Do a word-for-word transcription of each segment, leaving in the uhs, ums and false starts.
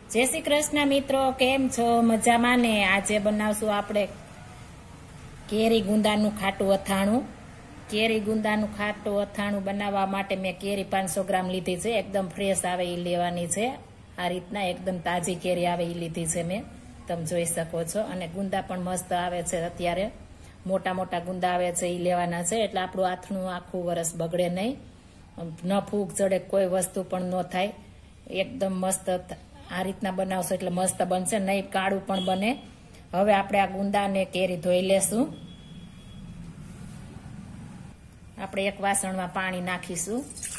जय श्री कृष्ण मित्रों, केम छो? मजामां ने? आजे बनावशुं आपणे केरी गुंदानुं खाटुं अथाणुं। केरी गुंदानुं खाटुं अथाणुं बनाववा माटे मैं केरी पांच सौ ग्राम लीधी छे। एकदम फ्रेश आवे ए लेवानी छे। आ रीतना एकदम ताजी केरी आवे ए लीधी छे मैं, तमे जोई शको छो। अने गुंदा पण मस्त आवे छे। अत्यारे मोटा मोटा गुंदा आवे छे ए लेवाना छे, એટલે આપણું આથણું આખું વરસ બગડે નહીં, ન ફૂગ ચડે, કોઈ વસ્તુ પણ ન થાય। एकदम मस्त आ रीतना बनावशो એટલે मस्त बनशे, नहीं काळुं पण बने। हवे आपणे आ गुंदा ने केरी धोई लेशुं। આપણે એક વાસણમાં પાણી નાખીશું।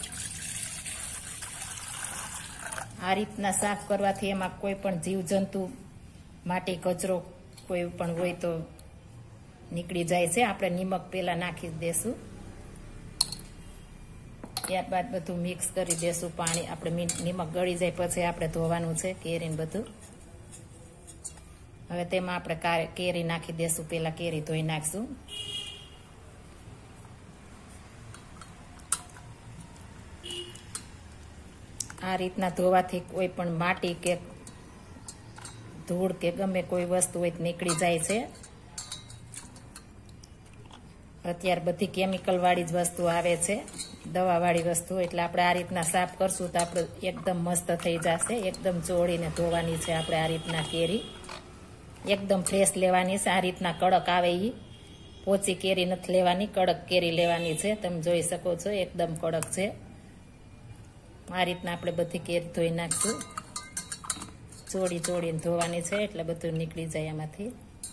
આ રીતના સાફ કરવાથી એમાં કોઈ પણ જીવજંતુ, માટી, કચરો કોઈ પણ હોય તો નીકળી જાય છે। આપણે નિમક પહેલા નાખી દેશું, ત્યારબાદ બધું મિક્સ કરી દેશું પાણી। આપણે નિમક ગળી જાય પછી આપણે ધોવાનું છે કેરીને બધું। હવે તેમાં આપણે કેરી નાખી દેશું। પહેલા કેરી ધોઈ નાખશું। आ रीतना धोवाथी कोई पण माटी के धूळ के गमे कोई वस्तु होय निकળી જાય છે। અત્યારે બધી કેમિકલ વાળી જ વસ્તુ આવે છે, દવા વાળી વસ્તુ, એટલે આપણે આ રીતના સાફ કરશું તો આપણે એકદમ મસ્ત થઈ જશે। એકદમ ચોળીને ધોવાની છે આપણે આ રીતના કેરી, એકદમ ફ્રેશ લેવાની છે। આ રીતના કડક આવે ઈ પોચી કેરી નથી લેવાની, કડક કેરી લેવાની છે। તમે જોઈ શકો છો એકદમ કડક છે। आ रीतना आपणे बधी केरी धोई नाखशुं। चोड़ी चोड़ीने धोवानी छे એટલે બધું નીકળી જાય એમાંથી।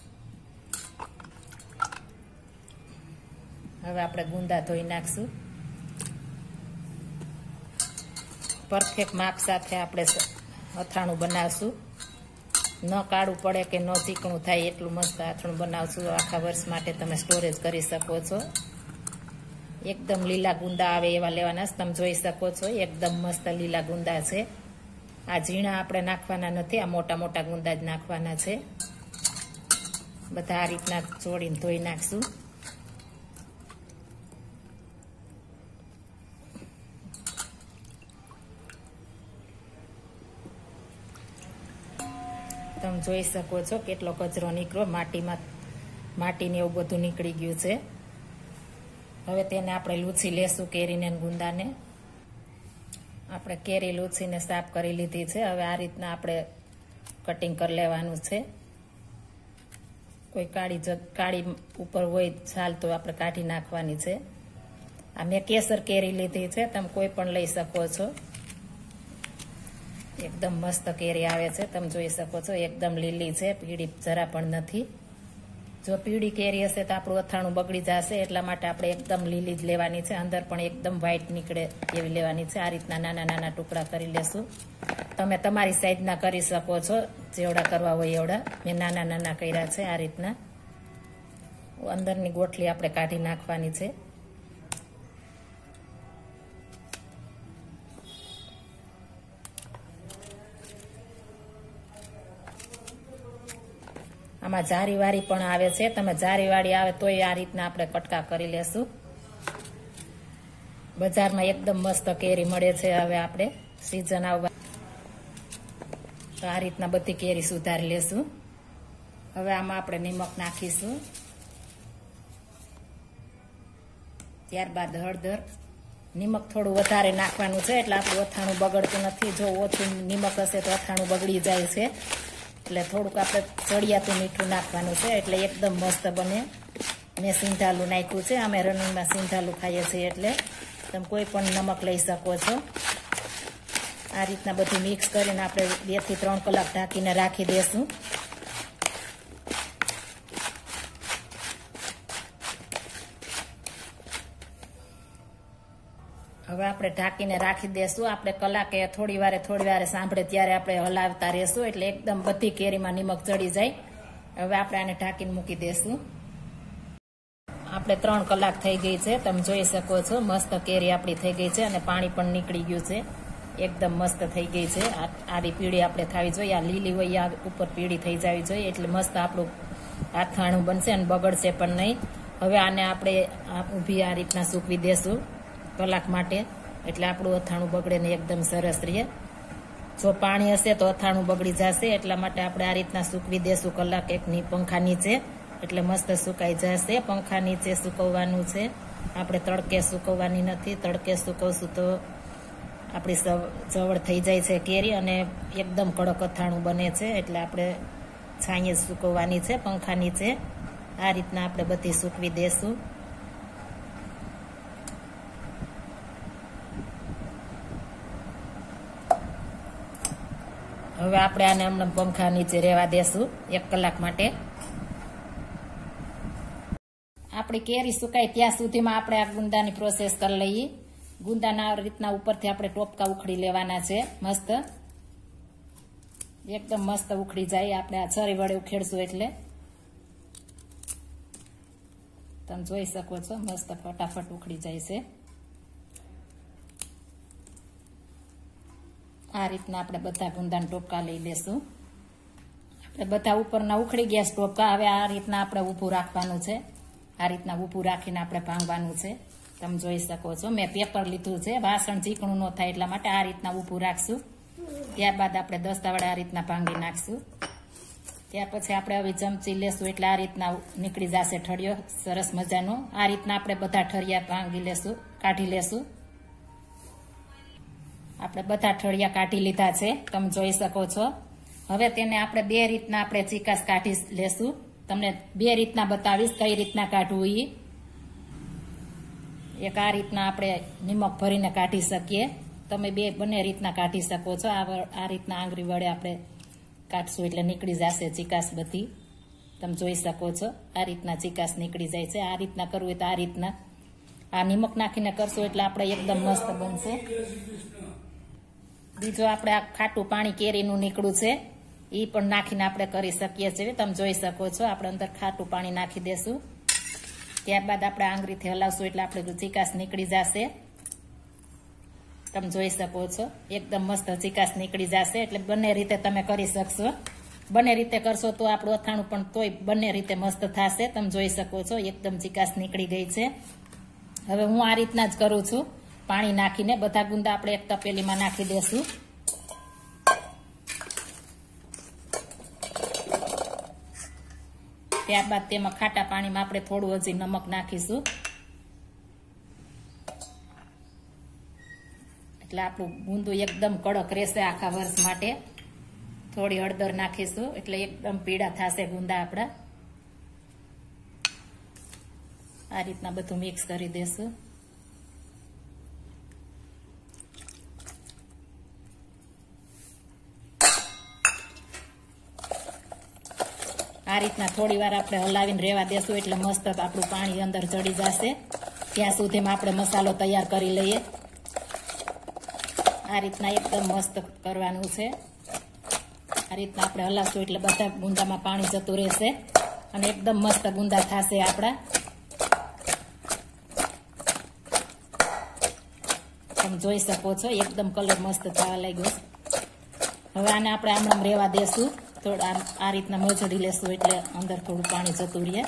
હવે આપણે ગુંદા ધોઈ નાખશું। પરફેક્ટ માપ સાથે આપણે અથાણું બનાવશું। ન કાળું પડે કે ન ચીકણું થાય એટલું મસ્ત અથાણું બનાવશું। આખા વર્ષ માટે તમે સ્ટોરેજ કરી શકો છો। एकदम लीला गुंदा आवे एवा लेवाना। तमे जोई शको छो एकदम मस्त लीला गुंदा छे। आ झीणा आपणे नाखवाना नथी, आ मोटा मोटा गुंदा ज नाखवाना छे। बधा आ रीतना चोळीने धोई नाखशुं। तमे जोई शको छो केटलो कचरो નીકળ્યો, माटीमां माटीने एवुं बधुं નીકળી गयुं छे। હવે તેને આપણે લૂછી લેશું કેરીને ગુંદાને। આપણે કેરી લૂછીને સાફ કરી લીધી છે। હવે આ રીતના આપણે કટિંગ કરી લેવાનું છે। કોઈ કાળી કાળી ઉપર હોય છાલ તો આપણે કાઢી નાખવાની છે। આ મેં કેસર કેરી લીધી છે, તમે કોઈ પણ લઈ શકો છો। એકદમ મસ્ત કેરી આવે છે, તમે જોઈ શકો છો એકદમ લીલી છે, પીળી જરા પણ નથી। जो पीड़ी केरी हशे तो आपणुं અથાણું बगड़ी जशे, एटला माटे आपणे एकदम लीली ज लेवानी छे। अंदर पण एकदम व्हाइट निकळे एवी लेवानी छे। आ रीतना नाना नाना टुकड़ा करी लेशुं। तमे तमारी साइजना करी शको छो, जेवड़ा करवा होय एवड़ा। मैं नाना नाना कर्या छे। आ रीतना अंदरनी गोठली आपणे काढी नाखवानी छे। आमां जारीवारी पण आवे छे, तमे जारीवाड़ी आवे तोय आ रीतना आपणे कटका करी लेशुं। बजारमां एकदम मस्त केरी मळे छे। हवे आपणे सीजन आववा तो आ रीतना बधी केरी सुधारी लेशुं। हवे आमां आपणे निमक नाखीशुं, त्यारबाद हळदर। निमक थोडुं वधारे नाखवानुं छे એટલે આપણું અથાણું બગડતું નથી। જો ઓછું નિમક હશે તો અથાણું બગડી જાય છે, એટલે થોડુંક આપણે ચડિયાતું મીઠું નાખવાનું છે એટલે એકદમ મસ્ત બને। મેં સિંધાલું નાખ્યું છે, અમે રનિંગમાં સિંધાલું ખાઈએ છીએ એટલે તમે કોઈ પણ નમક લઈ શકો છો। આ રીતના બધું મિક્સ કરીને આપણે બે થી ત્રણ કલાક ઢાંકીને રાખી દેશું। હવે આપણે ઢાંકીને રાખી દેશું। આપણે કલાકે થોડી વારે થોડી વારે સાંભળે ત્યારે આપણે હલાવતા રહેશું એટલે એકદમ બધી કેરીમાં નિમક ચડી જાય। હવે આપણે આને ઢાંકીને મૂકી દેશું। આપણે ત્રણ કલાક થઈ ગઈ છે, તમે જોઈ શકો છો મસ્ત કેરી આપણી થઈ ગઈ છે અને પાણી પણ નીકળી ગયું છે। એકદમ મસ્ત થઈ ગઈ છે। આવી પીળી આપણે થવી જોઈએ, આ લીલી હોય આ ઉપર પીળી થઈ જવી જોઈએ એટલે મસ્ત આપણું અથાણું બનશે અને બગડશે પણ નહીં। હવે આને આપણે ઊભી આ રીતના સૂકવી દેશું કલાક માટે, એટલે આપણું અથાણું બગડે ને એકદમ સરસ રહે। જો પાણી હશે તો અથાણું બગડી જશે, એટલા માટે આપણે આ રીતના સૂકવી દેશું કલાક એકની પંખા નીચે, એટલે મસ્ત સુકાઈ જશે. પંખા નીચે સુકવવાનું છે, આપણે તડકે સુકવવાની નથી. તડકે સુકવશું તો આપણી જવળ થઈ જાય છે કેરી અને એકદમ કડક અથાણું બને છે, એટલે આપણે છાંયે જ સુકવવાની છે પંખા નીચે. આ રીતના આપણે બધી સૂકવી દેશું. હવે આપણે આને હમણાં પંખા નીચે રહેવા દેશું એક કલાક માટે. આપણી કેરી સુકાય ત્યાં સુધીમાં આપણે આ ગુંદાની પ્રોસેસ કરી લઈએ. ગુંદાના રીતના ઉપરથી આપણે ટોપકા ઉખડી લેવાના છે. મસ્ત એકદમ મસ્ત ઉખડી જાય. આપણે આ છરી વડે ઉખેડશું એટલે તમે જોઈ શકો છો, મસ્ત ફટાફટ ઉખડી જાય છે. આ રીતના આપણે બધા ગુંદાના ટોપકા લઈ લેશું. આપણે બધા ઉપરના ઉખડી ગયા ટોપકા. હવે આ રીતના આપણે ઊભું રાખવાનું છે. આ રીતના ઊભું રાખીને આપણે ભાંગવાનું છે. તમે જોઈ શકો છો, મેં પેપર લીધું છે, વાસણ ચીકણું ન થાય એટલા માટે આ રીતના ઊભું રાખશું. ત્યારબાદ આપણે દસ્તા વડે આ રીતના ભાંગી નાખશું. ત્યાર પછી આપણે હવે ચમચી લેશું એટલે આ રીતના નીકળી જશે ઠળિયો સરસ મજાનો. આ રીતના આપણે બધા ઠળિયા ભાંગી લેશું, કાઢી લેશું. આપણે બધા ઠળિયા કાઢી લીધા છે, તમે જોઈ શકો છો. હવે તેને આપણે બે રીતના આપણે ચીકાસ કાઢી લેશું. તમને બે રીતના બતાવીશ કઈ રીતના કાઢવું. એ એક આ રીતના આપણે નિમક ભરીને કાઢી શકીએ. તમે બે બંને રીતના કાઢી શકો છો. આ રીતના આંગળી વડે આપણે કાઢશું એટલે નીકળી જશે ચીકાસ બધી. તમે જોઈ શકો છો, આ રીતના ચીકાસ નીકળી જાય છે. આ રીતના કરવું હોય તો આ રીતના આ નિમક નાખીને કરશું એટલે આપણે એકદમ મસ્ત બનશે. બીજું આપણે આ ખાટું પાણી કેરીનું નીકળું છે, એ પણ નાખીને આપણે કરી શકીએ છીએ. તમે જોઈ શકો છો, આપણે અંદર ખાટું પાણી નાખી દેશું. ત્યારબાદ આપણે આંગળીથી હલાવશું એટલે આપણે ચીકાસ નીકળી જશે. તમે જોઈ શકો છો, એકદમ મસ્ત ચીકાસ નીકળી જશે. એટલે બંને રીતે તમે કરી શકશો. બંને રીતે કરશો તો આપણું અથાણું પણ તોય બંને રીતે મસ્ત થશે. તમે જોઈ શકો છો, એકદમ ચીકાસ નીકળી ગઈ છે. હવે હું આ રીતના જ કરું છું, પાણી નાખીને. બધા ગુંદા આપણે એક તપેલીમાં નાખી દેશું. ત્યારબાદ તેમાં ખાટા પાણીમાં આપણે થોડું હજી નમક નાખીશું, એટલે આપણું ગુંદુ એકદમ કડક રહેશે આખા વર્ષ માટે. થોડી હળદર નાખીશું એટલે એકદમ પીળા થશે ગુંદા આપણા. આ રીતના બધું મિક્સ કરી દેશું. આ રીતના થોડી વાર આપણે હલાવીને રહેવા દેશું એટલે મસ્ત આપણું પાણી અંદર ચડી જશે. ત્યાં સુધીમાં આપણે મસાલો તૈયાર કરી લઈએ. આ રીતના એકદમ મસ્ત કરવાનું છે. આ રીતના આપણે હલાવશું એટલે બધા ગુંદામાં પાણી જતું રહેશે અને એકદમ મસ્ત ગુંદા થશે આપણા. તમે જોઈ શકો છો, એકદમ કલર મસ્ત થવા લાગ્યો. હવે આને આપણે આમ આમ રહેવા દેશું. થોડા આ રીતના મજડી લેશું એટલે અંદર થોડું પાણી જતું રહે.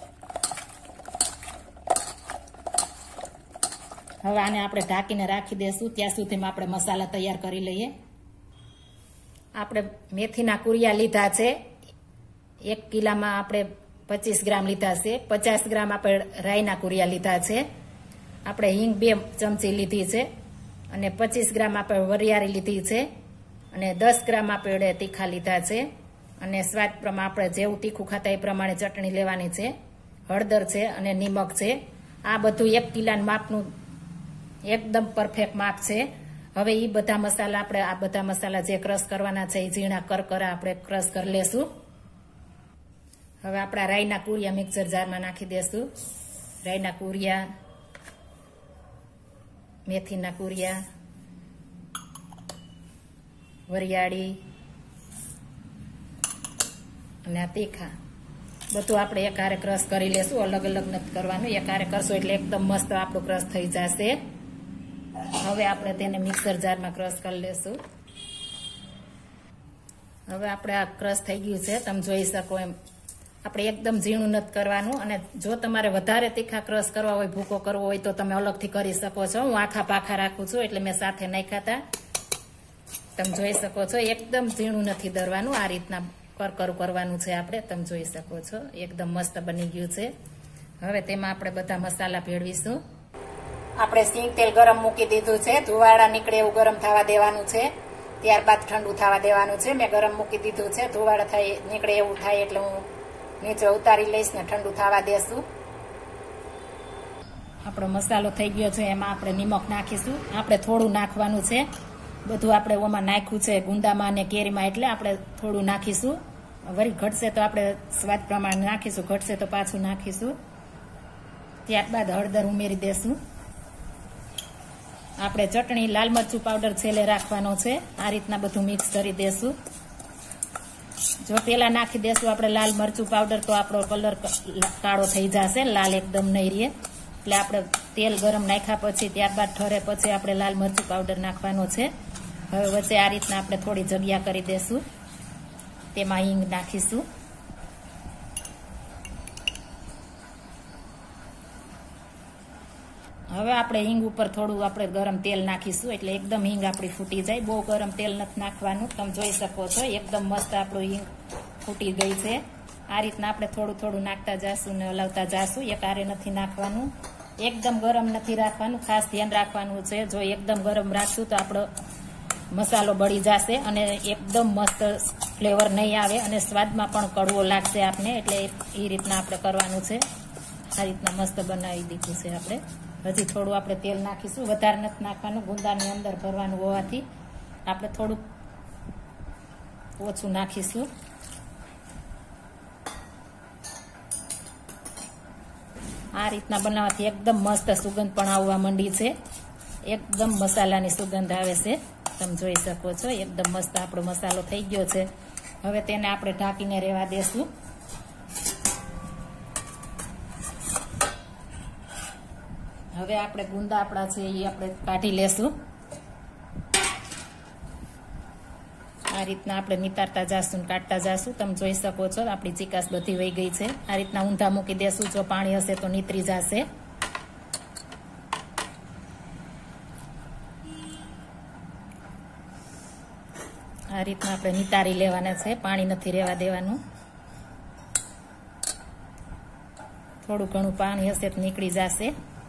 હવે આને આપણે ઢાંકીને રાખી દેશું. ત્યાં સુધીમાં આપણે મસાલા તૈયાર કરી લઈએ. આપણે મેથીના કુરિયા લીધા છે. એક કિલામાં આપણે પચીસ ગ્રામ લીધા છે. પચાસ ગ્રામ આપણે રાઈના કુરિયા લીધા છે. આપણે હિંગ બે ચમચી લીધી છે અને પચીસ ગ્રામ આપણે વરિયાળી લીધી છે અને દસ ગ્રામ આપણે તીખા લીધા છે અને સ્વાદ પ્રમાણે આપણે જેવું તીખું ખાતા એ પ્રમાણે ચટણી લેવાની છે. હળદર છે અને નિમક છે. આ બધું એક કિલાના માપનું એકદમ પરફેક્ટ માપ છે. હવે એ બધા મસાલા આપણે આ બધા મસાલા જે ક્રશ કરવાના છે એ ઝીણા કરકરા આપણે ક્રશ કરી લેશું. હવે આપણા રાઈના કુરિયા મિક્સર જારમાં નાખી દેશું. રાઈના કુરિયા, મેથીના કુરિયા, વરિયાળી અને આ તીખા બધું આપણે એક હારે ક્રશ કરી લેશું. અલગ અલગ નથી કરવાનું, એક હારે કરશું એટલે એકદમ મસ્ત આપણું ક્રશ થઈ જશે. હવે આપણે તેને મિક્સર જારમાં ક્રશ કરી લેશું. હવે આપણે આ ક્રશ થઈ ગયું છે, તમે જોઈ શકો એમ. આપણે એકદમ ઝીણું નથી કરવાનું અને જો તમારે વધારે તીખા ક્રશ કરવા હોય, ભૂકો કરવો હોય તો તમે અલગથી કરી શકો છો. હું આખા પાખા રાખું છું એટલે મેં સાથે નાખ્યા હતા. તમે જોઈ શકો છો એકદમ ઝીણું નથી દરવાનું, આ રીતના કરકરું કરવાનું છે આપણે. તમે જોઈ શકો છો એકદમ મસ્ત બની ગયું છે. હવે તેમાં આપણે બધા મસાલા ભેળવીશું. આપણે સિંગ તેલ ગરમ મૂકી દીધું છે, ધુવાડા નીકળે એવું ગરમ થવા દેવાનું છે. ત્યારબાદ ઠંડુ થવા દેવાનું છે. મેં ગરમ મૂકી દીધું છે, ધુવાડા થાય નીકળે એવું થાય એટલે હું નીચે ઉતારી લઈશ ને ઠંડુ થવા દેશું. આપણો મસાલો થઈ ગયો છે, એમાં આપણે નિમક નાખીશું. આપણે થોડું નાખવાનું છે, બધું આપણે ઓમાં નાખ્યું છે ગુંદામાં અને કેરીમાં, એટલે આપણે થોડું નાખીશું. વળી ઘટશે તો આપણે સ્વાદ પ્રમાણે નાખીશું, ઘટશે તો પાછું નાખીશું. ત્યારબાદ હળદર ઉમેરી દેશું. આપણે ચટણી લાલ મરચું પાવડર છેલ્લે રાખવાનો છે. આ રીતના બધું મિક્સ કરી દેશું. જો પેલા નાખી દેશું આપણે લાલ મરચું પાવડર તો આપણો કલર કાળો થઈ જશે, લાલ એકદમ નહીં રહે. એટલે આપણે તેલ ગરમ નાખ્યા પછી ત્યારબાદ ઠરે પછી આપણે લાલ મરચું પાવડર નાખવાનો છે. હવે વચ્ચે આ રીતના આપણે થોડી જગ્યા કરી દેશું. તેમાં હિંગ નાખીશું. હવે આપણે હિંગ ઉપર થોડું આપણે ગરમ તેલ નાખીશું, એટલે એકદમ હિંગ આપણી ફૂટી જાય. બહુ ગરમ તેલ નથી નાખવાનું. તમે જોઈ શકો છો એકદમ મસ્ત આપણું હિંગ ફૂટી ગઈ છે. આ રીતના આપણે થોડું થોડું નાખતા જાશું ને હલાવતા જાશું. એક આરે નથી નાખવાનું, એકદમ ગરમ નથી રાખવાનું. ખાસ ધ્યાન રાખવાનું છે, જો એકદમ ગરમ રાખશું તો આપણો મસાલો બળી જશે અને એકદમ મસ્ત ફ્લેવર નહીં આવે અને સ્વાદમાં પણ કડવો લાગશે આપને. એટલે એ રીતના આપણે કરવાનું છે. આ રીતના મસ્ત બનાવી દીધું છે આપણે. હજી થોડું આપણે તેલ નાખીશું, વધારે નથી નાખવાનું, ગુંદાની અંદર ભરવાનું હોવાથી આપણે થોડુંક ઓછું નાખીશું. આ રીતના બનાવવાથી એકદમ મસ્ત સુગંધ પણ આવવા માંડી છે. એકદમ મસાલાની સુગંધ આવે છે. તમે જોઈ શકો છો એકદમ મસ્ત આપણો મસાલો થઈ ગયો છે. હવે તેને આપણે ઢાંકીને રહેવા દેશું. હવે આપણે ગુંદા આપણા છે એ આપણે કાઢી લેશું. આ રીતના આપણે નિતારતા જાશું, કાઢતા જાશું. તમે જોઈ શકો છો આપણી ચીકાશ બધી વહી ગઈ છે. આ રીતના ઊંધા મૂકી દેશું, જો પાણી હશે તો નીતરી જશે. આ રીતના આપણે નિતારી લેવાના છે, પાણી નથી રહેવા દેવાનું. થોડું ઘણું પાણી હશે તો નીકળી જશે.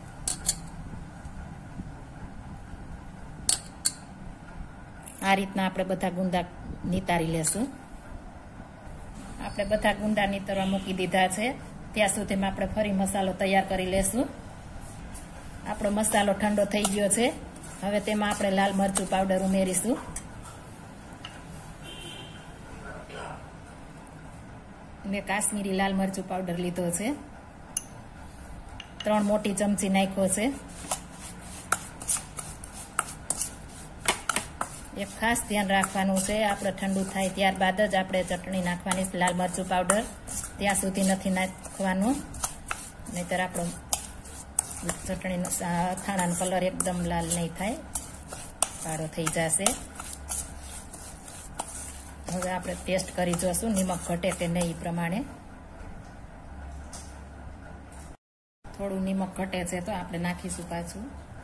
આ રીતના આપણે બધા ગુંદા નિતારી લેશું. આપણે બધા ગુંદા નીતરવા મૂકી દીધા છે. ત્યાં સુધીમાં આપણે ફરી મસાલો તૈયાર કરી લેશું. આપણો મસાલો ઠંડો થઈ ગયો છે. હવે તેમાં આપણે લાલ મરચું પાવડર ઉમેરીશું. મેં કાશ્મીરી લાલ મરચું પાવડર લીધો છે, ત્રણ મોટી ચમચી નાખ્યો છે. એક ખાસ ધ્યાન રાખવાનું છે, આપણે ઠંડુ થાય ત્યારબાદ જ આપણે ચટણી નાખવાની છે. લાલ મરચું પાવડર ત્યાં સુધી નથી નાખવાનું, નહીતર આપણો ચટણીનો અથાણાનો કલર એકદમ લાલ નહીં થાય, કાળો થઈ જશે. હવે આપણે ટેસ્ટ કરી જોશું નિમક ઘટે કે નહીં. એ પ્રમાણે થોડું નિમક ઘટે છે તો આપણે નાખીશું પાછું.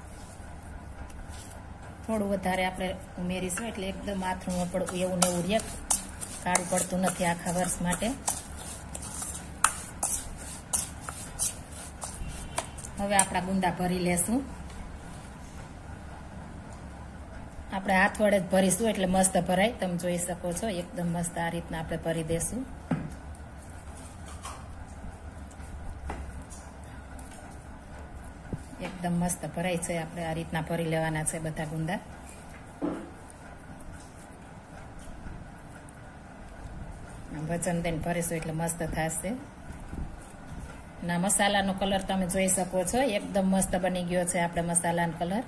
થોડું વધારે આપણે ઉમેરીશું એટલે એકદમ આથરું પડતું એવું ને એવું રે, કાળું પડતું નથી આખા વર્ષ માટે. હવે આપણા ગુંદા ભરી લેશું. આપણે હાથ વડે જ ભરીશું એટલે મસ્ત ભરાય. તમે જોઈ શકો છો એકદમ મસ્ત આ રીતના આપણે ભરી દેશું. એકદમ મસ્ત ભરાય છે. આપણે આ રીતના ભરી લેવાના છે બધા ગુંદા. વજન દઈને ભરીશું એટલે મસ્ત થશે. ના મસાલાનો કલર તમે જોઈ શકો છો એકદમ મસ્ત બની ગયો છે આપણે મસાલાનો કલર.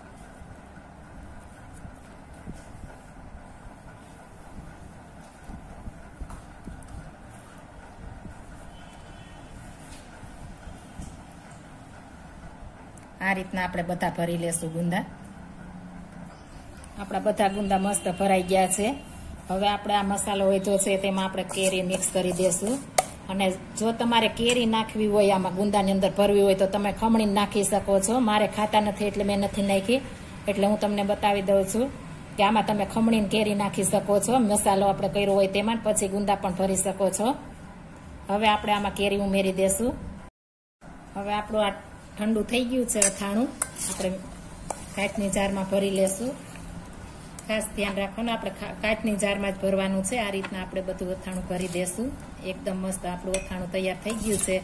આ રીતના આપણે બધા ભરી લેશું ગુંદા. આપણા બધા ગુંદા મસ્ત ભરાઈ ગયા છે. હવે આપણે આ મસાલો વધ્યો છે તેમાં આપણે કેરી મિક્સ કરી દેશું. અને જો તમારે કેરી નાખવી હોય આમાં ગુંદાની અંદર ભરવી હોય તો તમે ખમણી નાખી શકો છો. મારે ખાતા નથી એટલે મેં નથી નાખી, એટલે હું તમને બતાવી દઉં છું. કે આમાં તમે ખમણીને કેરી નાખી શકો છો, મસાલો આપણે કર્યો હોય તેમાં, પછી ગુંદા પણ ભરી શકો છો. હવે આપણે આમાં કેરી ઉમેરી દેશું. હવે આપણું આ ઠંડુ થઈ ગયું છે અથાણું, આપણે કાચની જારમાં ભરી લેશું. ખાસ ધ્યાન રાખવાનું, આપણે કાચની જારમાં જ ભરવાનું છે. આ રીતના આપણે બધું અથાણું ભરી દેશું. એકદમ મસ્ત આપણું અથાણું તૈયાર થઈ ગયું છે.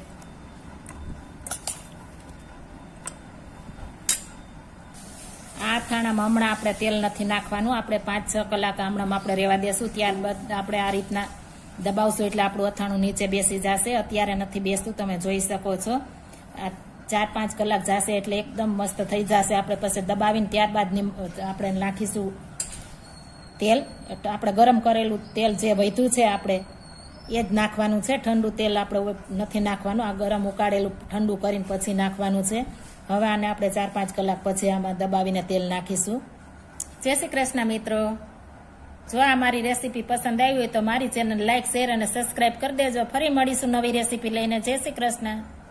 આ અથાણામાં હમણાં આપણે તેલ નથી નાખવાનું, આપણે પાંચ છ કલાક હમણાં આપણે રહેવા દેશું. ત્યારબાદ આપણે આ રીતના દબાવશું એટલે આપણું અથાણું નીચે બેસી જશે. અત્યારે નથી બેસતું, તમે જોઈ શકો છો. આ ચાર પાંચ કલાક જશે એટલે એકદમ મસ્ત થઈ જશે. આપણે પછી દબાવીને ત્યારબાદ આપણે નાખીશું તેલ. આપણે ગરમ કરેલું તેલ જે વધ્યું છે આપણે એ જ નાખવાનું છે. ઠંડુ તેલ આપણે નથી નાખવાનું, આ ગરમ ઉકાળેલું ઠંડુ કરીને પછી નાખવાનું છે. હવે આને આપણે ચાર પાંચ કલાક પછી આમાં દબાવીને તેલ નાખીશું. જય શ્રી કૃષ્ણ મિત્રો. જો આ મારી રેસીપી પસંદ આવી હોય તો મારી ચેનલ લાઈક, શેર અને સબસ્ક્રાઈબ કરી દેજો. ફરી મળીશું નવી રેસીપી લઈને. જય શ્રી કૃષ્ણ.